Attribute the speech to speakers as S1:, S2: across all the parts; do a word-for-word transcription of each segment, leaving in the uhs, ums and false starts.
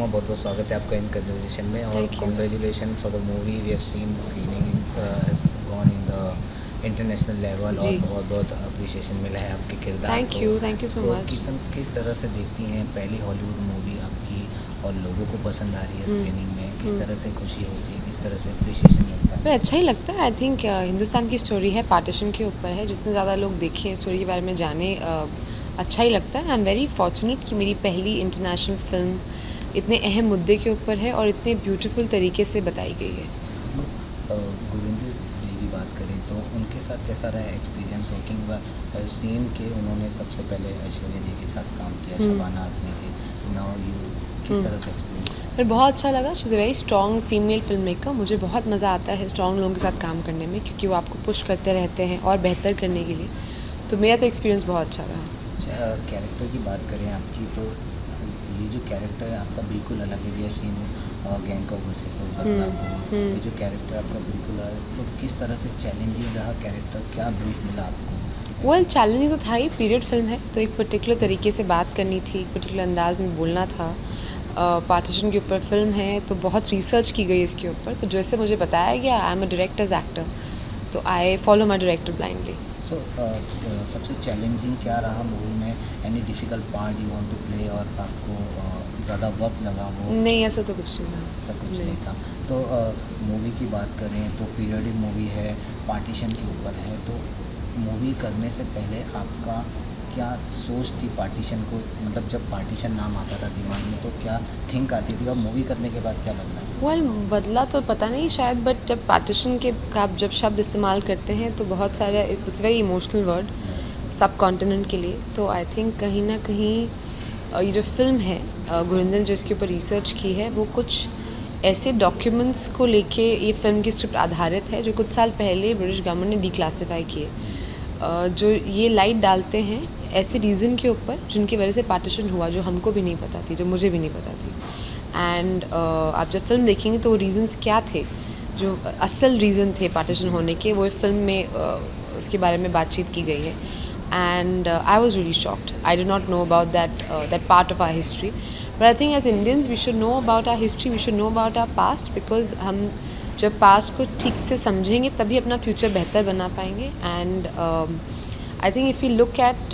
S1: अनुपमा, बहुत बहुत स्वागत है आपका इन कन्वर्सेशन में और congratulation for the movie. We have seen the screening has gone in the international level और बहुत बहुत अप्रिशिएशन मिला है आपके किरदार को।
S2: Thank you thank you so much.
S1: किस तरह से देखती हैं पहली हॉलीवुड मूवी आपकी और लोगों को पसंद आ रही है स्क्रीनिंग में? किस तरह से खुशी होती है, किस तरह से अप्रिशिएशन मिलता है?
S2: अच्छा ही लगता है। आई थिंक हिंदुस्तान की स्टोरी है, पार्टीशन के ऊपर है। जितने ज़्यादा लोग देखें स्टोरी के बारे में जाने, अच्छा ही लगता है। आई एम वेरी फॉर्चुनेट कि मेरी पहली इंटरनेशनल फिल्म इतने अहम मुद्दे के ऊपर है और इतने ब्यूटीफुल तरीके से बताई गई है।
S1: गुरिंदर जी की बात करें तो उनके साथ कैसा रहा एक्सपीरियंस वर्किंग व सीन के? उन्होंने सबसे पहले ऐश्वर्या जी के साथ काम किया, शबाना आज़मी के, नाउ यू, किस तरह से एक्सपीरियंस?
S2: फिर बहुत अच्छा लगा। She is a very strong female filmmaker. मुझे बहुत मज़ा आता है स्ट्रॉन्ग लोगों के साथ काम करने में, क्योंकि वो आपको पुश करते रहते हैं और बेहतर करने के लिए। तो मेरा तो एक्सपीरियंस बहुत अच्छा रहा।
S1: अच्छा, कैरेक्टर की बात करें आपकी, तो ये जो कैरेक्टर है आपका बिल्कुल अलग है। We have seen gang of Wasseypur Badlapur, ये जो कैरेक्टर आपका बिल्कुल अलग, तो किस तरह से चैलेंजिंग रहा कैरेक्टर? क्या ब्रीफ मिला आपको?
S2: वेल चैलेंजिंग तो था ही, पीरियड फिल्म है तो एक पर्टिकुलर तरीके से बात करनी थी, एक पर्टिकुलर अंदाज में बोलना था। पार्टीशन uh, के ऊपर फिल्म है तो बहुत रिसर्च की गई इसके ऊपर। तो जैसे मुझे बताया गया, I am a director's actor, तो I follow my director blindly.
S1: So सबसे चैलेंजिंग क्या रहा मूवी में? Any difficult part you want to play और आपको uh, ज़्यादा वक्त लगा वो?
S2: नहीं, ऐसा तो कुछ नहीं था।
S1: ऐसा कुछ नहीं, नहीं था। तो मूवी uh, की बात करें तो पीरियडिक मूवी है, पार्टीशन के ऊपर है, तो मूवी करने से पहले आपका क्या सोच थी पार्टीशन को? मतलब जब पार्टीशन नाम आता था दिमाग में तो क्या थिंक आती थी, और मूवी करने के बाद क्या बदला?
S2: वेल well, बदला तो पता नहीं शायद, बट जब पार्टीशन के का आप जब शब्द इस्तेमाल करते हैं तो बहुत सारे, it's very emotional word subcontinent के लिए। तो आई थिंक कहीं ना कहीं ये जो फिल्म है, गुरिंदर जो इसके ऊपर रिसर्च की है, वो कुछ ऐसे डॉक्यूमेंट्स को लेके ये फिल्म की स्क्रिप्ट आधारित है जो कुछ साल पहले ब्रिटिश गवर्नमेंट ने डिक्लासीफाई किए, जो ये लाइट डालते हैं ऐसे रीज़न के ऊपर जिनकी वजह से पार्टीशन हुआ, जो हमको भी नहीं पता थी, जो मुझे भी नहीं पता थी। एंड uh, आप जब फिल्म देखेंगे तो वो रीज़न्स क्या थे, जो असल रीज़न थे पार्टीशन होने के, वो फिल्म में uh, उसके बारे में बातचीत की गई है। And I was really shocked. I did not know about that that part of our history, but I think as Indians we should know about our history, we should know about our past, because हम जब past को ठीक से समझेंगे तभी अपना future बेहतर बना पाएंगे। And I think if you look at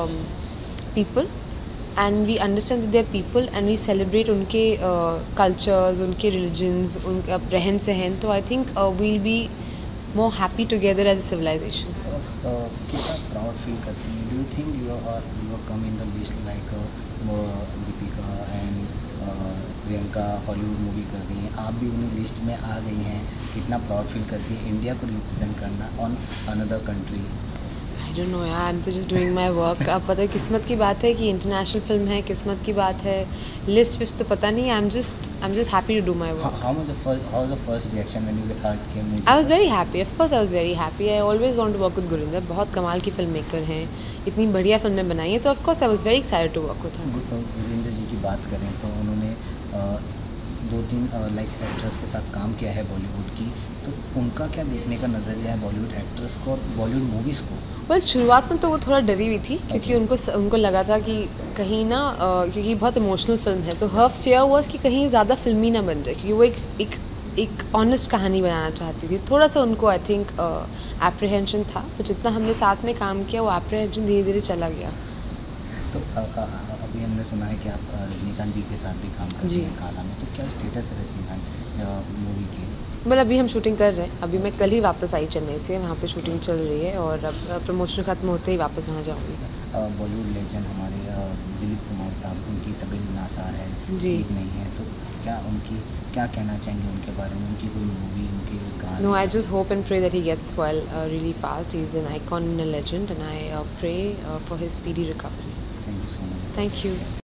S2: people and we understand that they are people and we celebrate उनके cultures, उनके religions, उनका रहन सहन, तो I think uh, we'll be more happy together as a civilization.
S1: कितना proud feel करती हैं? Do you think you are you are come in the list like Deepika and Priyanka Hollywood movie कर रही हैं, आप भी उन्हीं लिस्ट में आ गई हैं? कितना प्राउड फील करती है इंडिया को रिप्रेजेंट करना on another country?
S2: I don't know यार, आई एम तो जस्ट डूइंग माई वर्क। अब पता है किस्मत की बात है कि इंटरनेशनल फिल्म है, किस्मत की बात है। लिस्ट विस्ट तो पता नहीं। I am just I am just happy to do my work.
S1: How was the first how was the first reaction when you heard came?
S2: I was very happy, of course I was very happy. I always want to work with Gurinder. बहुत कमाल की film maker हैं, इतनी बढ़िया फिल्में बनाई हैं, तो of course I was very excited to work with him.
S1: Gurinder ji की बात करें तो उन्होंने दो तीन लाइक एक्ट्रेस के साथ काम किया है बॉलीवुड की, तो उनका क्या देखने का नज़रिया है बॉलीवुड एक्ट्रेस को और बॉलीवुड मूवीज़ को?
S2: वेल well, शुरुआत में तो वो थोड़ा डरी हुई थी, क्योंकि उनको उनको लगा था कि कहीं ना, क्योंकि बहुत इमोशनल फिल्म है, तो हर फेयर वाज कि कहीं ज़्यादा फिल्मी ना बन जाए, क्योंकि वो एक एक एक ऑनेस्ट कहानी बनाना चाहती थी। थोड़ा सा उनको आई थिंक एप्रीहेंशन था, तो जितना हमने साथ में काम किया वो एप्रीहेंशन धीरे धीरे चला गया।
S1: तो आ, आ, अभी हमने सुना है कि आप रजनीकांत जी के साथ भी काम कर रहे हैं काला में, तो क्या स्टेटस है रजनीकांत मूवी की?
S2: मतलब अभी हम शूटिंग कर रहे हैं। अभी मैं कल ही वापस आई चेन्नई से, वहाँ पे शूटिंग चल रही है और अब प्रमोशन खत्म होते ही वापस वहाँ जाऊँगी।
S1: बॉलीवुड लेजेंड हमारे दिलीप कुमार साहब, उनकी तबीयत नासार है, ठीक नहीं है, तो क्या उनकी क्या कहना चाहेंगे उनके बारे में? उनकी कोई मूवी, उनकी गाने?
S2: No, I just hope and pray that he gets well really fast. He is an icon and a legend and I pray for his speedy recovery.
S1: Thank you so much.
S2: Thank you.